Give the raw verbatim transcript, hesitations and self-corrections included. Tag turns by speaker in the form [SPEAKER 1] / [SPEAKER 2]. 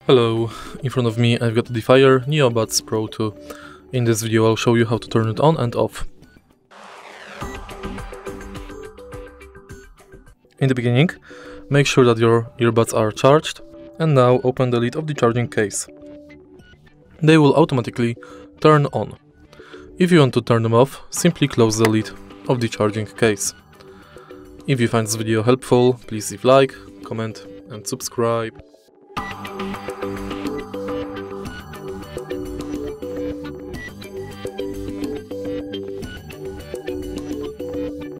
[SPEAKER 1] Hello, in front of me I've got Edifier Neobuds Pro two. In this video I'll show you how to turn it on and off. In the beginning, make sure that your earbuds are charged, and now open the lid of the charging case. They will automatically turn on. If you want to turn them off, simply close the lid of the charging case. If you find this video helpful, please leave a like, comment and subscribe.